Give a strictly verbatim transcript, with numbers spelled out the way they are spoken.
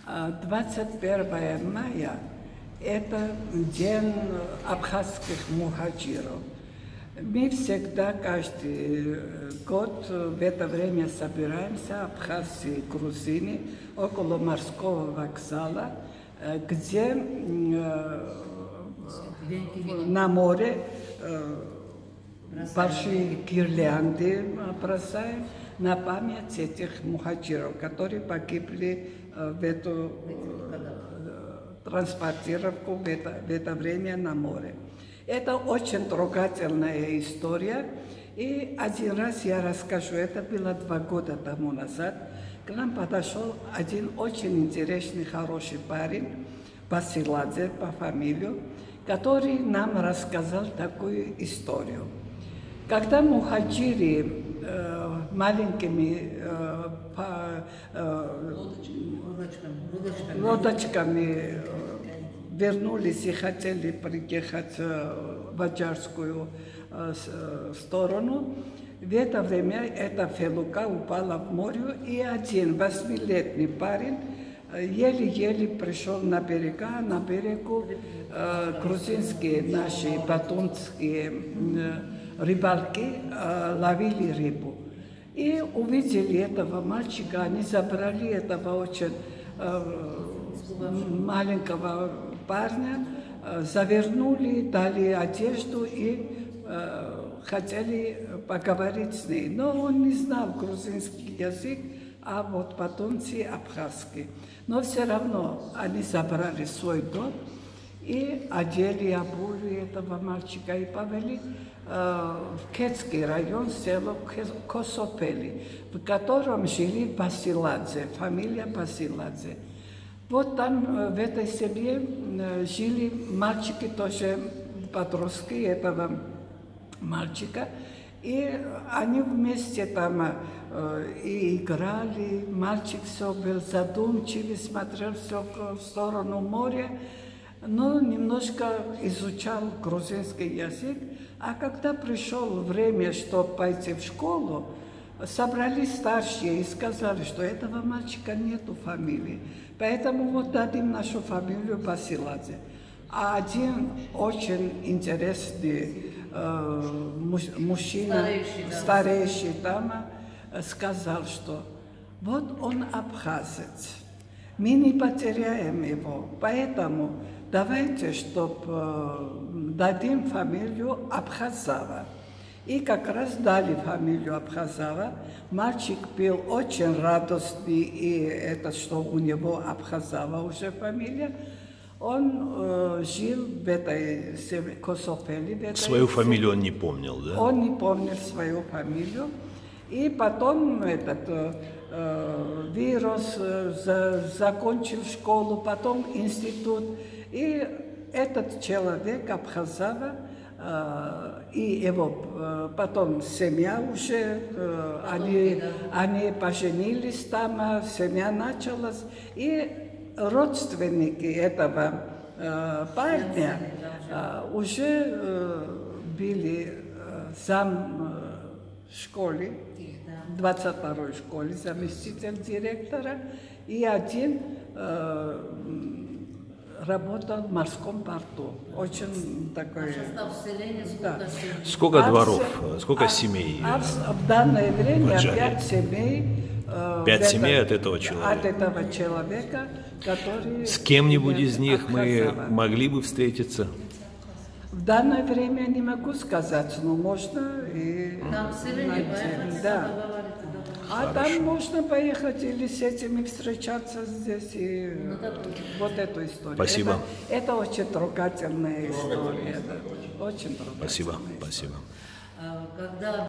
двадцать первое мая – это день абхазских мухаджиров. Мы всегда, каждый год в это время собираемся, абхазцы и грузины, около морского вокзала, где на море большие гирлянды бросаем на память этих мухаджиров, которые погибли в эту транспортировку в это, в это время на море. Это очень трогательная история. И один раз я расскажу, это было два года тому назад. К нам подошел один очень интересный, хороший парень, Басиладзе по фамилию, который нам рассказал такую историю. Когда мухаджиры э, маленькими э, по, э, лодочками, лодочками э, вернулись и хотели приехать в Аджарскую э, сторону, в это время эта фелука упала в море, и один восьмилетний парень еле-еле пришел на берега, на берегу э, грузинские наши батунские э, рыбалки э, ловили рыбу. И увидели этого мальчика, они забрали этого очень э, маленького парня, э, завернули, дали одежду и э, хотели поговорить с ней. Но он не знал грузинский язык, а вот батунцы абхазский. Но все равно они забрали свой дом и одели, обуви этого мальчика и повели э, в Кетский район, село Косопели, в котором жили Басиладзе, фамилия Басиладзе. Вот там, в этой семье, жили мальчики тоже, подростки этого мальчика, и они вместе там э, и играли, мальчик все был задумчивый, смотрел все в сторону моря, но немножко изучал грузинский язык. А когда пришло время, чтобы пойти в школу, собрались старшие и сказали, что этого мальчика нету фамилии, поэтому вот дадим нашу фамилию Басиладзе. А один очень интересный э, мужчина, старейший, да. старейший там, сказал, что вот он абхазец, мы не потеряем его, поэтому давайте, чтобы э, дадим фамилию Абхазова. И как раз дали фамилию Абхазова. Мальчик был очень радостный, и это, что у него Абхазова уже фамилия. Он э, жил в этой Косопели. Свою фамилию он не помнил, да? Он не помнил свою фамилию. И потом этот э, вирус э, за, закончил школу, потом институт. И этот человек, Абхазова, э, и его э, потом семья уже, э, они, они поженились там, семья началась. И родственники этого э, парня э, уже э, были э, зам э, школы, двадцать второй школе, заместитель директора, и один э, работал в морском порту. Очень такой... А состав селения сколько? Да. Сколько а дворов, в, сколько а, семей? А в, в данное время пять семей. Пять это, семей от этого человека? От этого человека, который... С кем-нибудь из них мы могли бы встретиться? В данное время не могу сказать, но можно и... Там в селение поехать, да. А Хорошо. там можно поехать или с этими встречаться здесь, и ну, вот эту историю. Спасибо. Это, это очень трогательная история. Да. Очень трогательная Спасибо. история. Спасибо. Когда